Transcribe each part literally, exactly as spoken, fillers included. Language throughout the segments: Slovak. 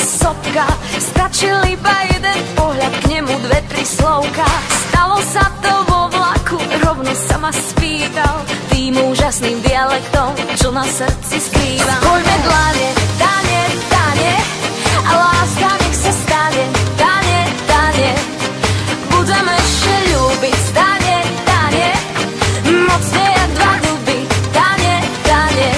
sopka, stačil iba jeden pohľad, k nemu dve, tri slovka. Stalo sa to vo vlaku, rovno sa ma spýtal tým úžasným dialektom, čo na srdci skrývam. Poďme dlane, dane, dane, a láska nech sa stane, dane, dane. Budeme ešte ľúbiť, dane, dane, mocne jak dva duby, dane, dane.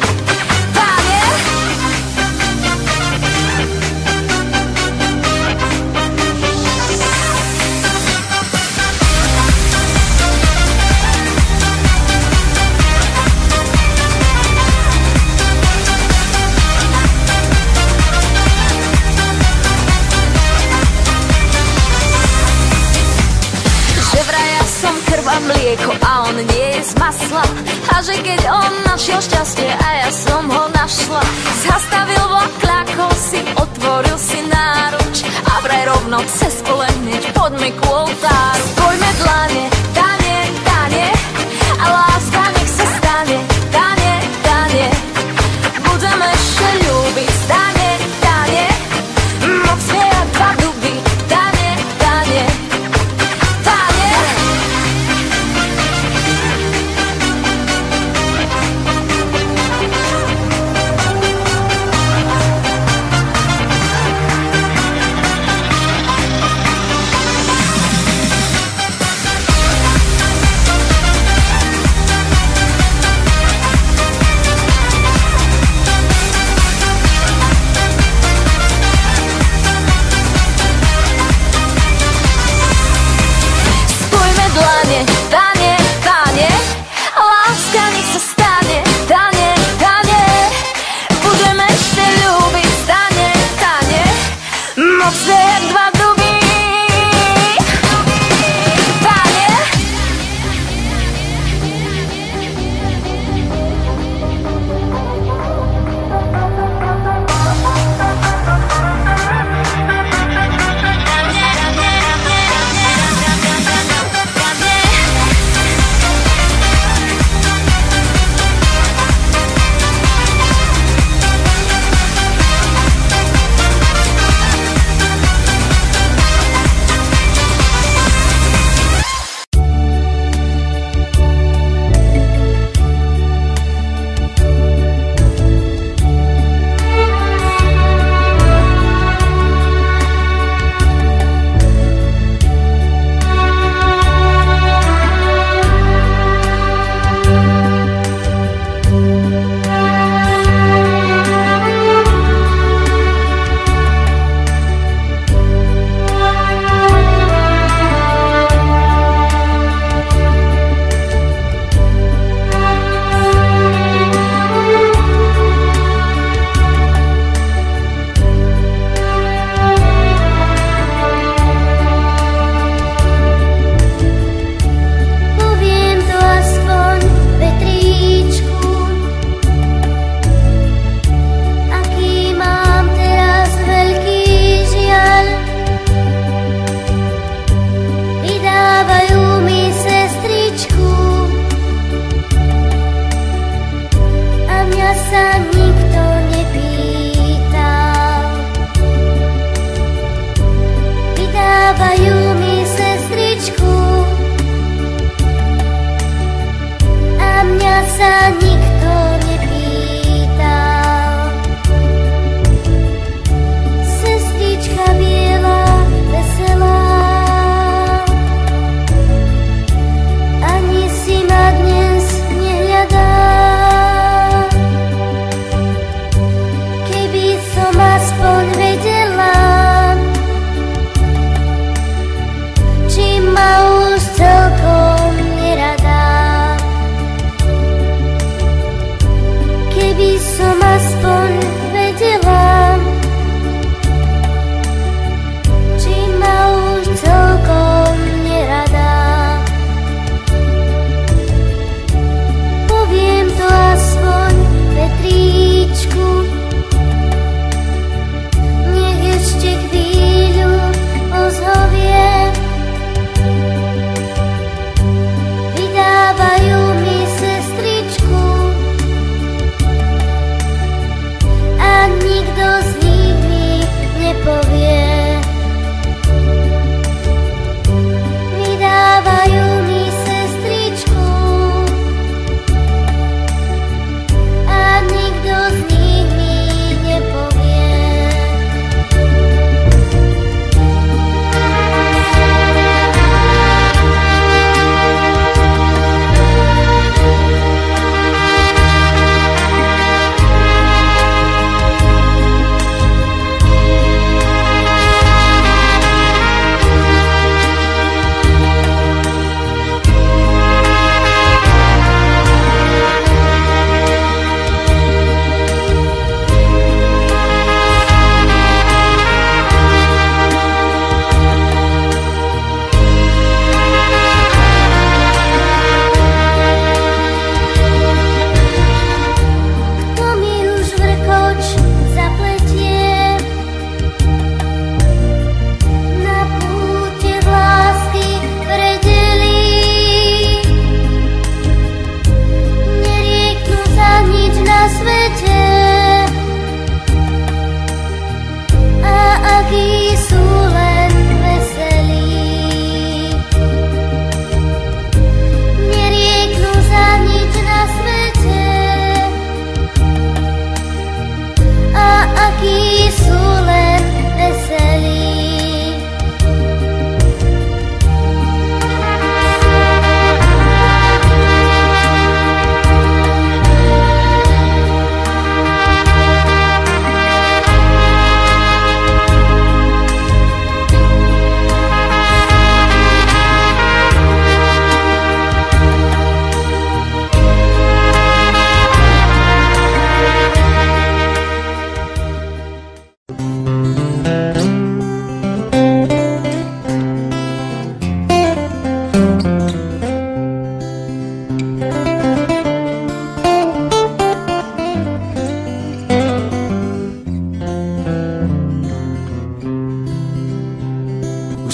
Mlieko a on nie je z masla, a že keď on našiel šťastie a ja som ho našla, zastavil vlak, kľakol si, otvoril si náruč a vraj rovno cez pole hneď poďme k oltáru. Poďme dlane, dane, dane, a láska nech sa stane, dane, dane. Budeme ešte ľúbiť, dane, dane, mocne jak dva duby, dane, dane.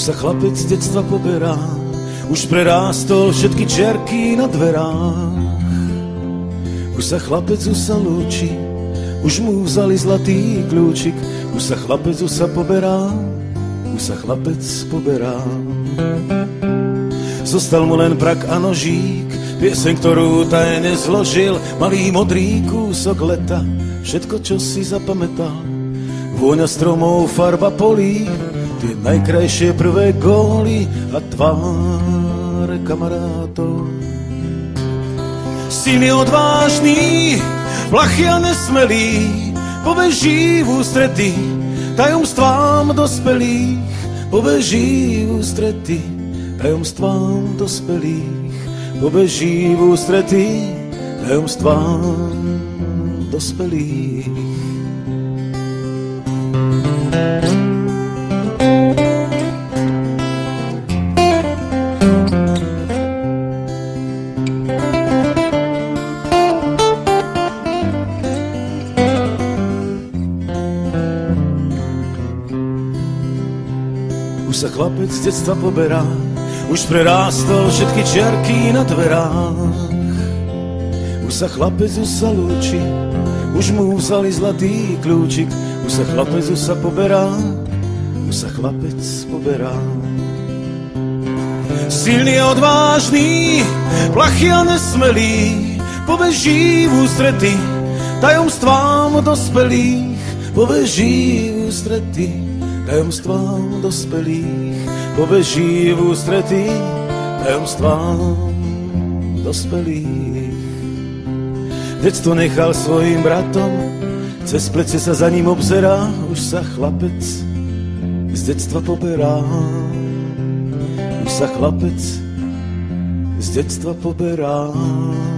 Už sa chlapec z detstva poberá, už prerástol všetky čerky na dverách. Už sa chlapec už sa lúči, už mu vzali zlatý kľúčik. Už sa chlapec už sa poberá, už sa chlapec poberá. Zostal mu len prak a nožík, pieseň, ktorú tajne zložil, malý modrý kúsok leta, všetko, čo si zapamätal. Vôňa stromov, farba polí, tie najkrajšie prvé góly a tváre kamarátov. Silný, odvážny, plachý a nesmelý, pobeží v ústrety tajomstvám dospelých. Pobeží v ústrety tajomstvám dospelých. Pobeží v ústrety tajomstvám dospelých. Už sa chlapec z detstva poberá, už prerástol všetky čiarky na dverách. Už sa chlapec už sa lúči, už mu vzali zlatý kľúčik. Už sa chlapec už sa poberá, už sa chlapec poberá. Silný a odvážny, plachý a nesmelý, pobeží v ústrety tajomstvám dospelých. Pobeží v ústrety tajomstvám dospelých. Pobeží v ústrety tajomstvám dospelých. Detstvo nechal svojim bratom, cez plece sa za ním obzerá. Už sa chlapec z detstva poberá. Už sa chlapec z detstva poberá.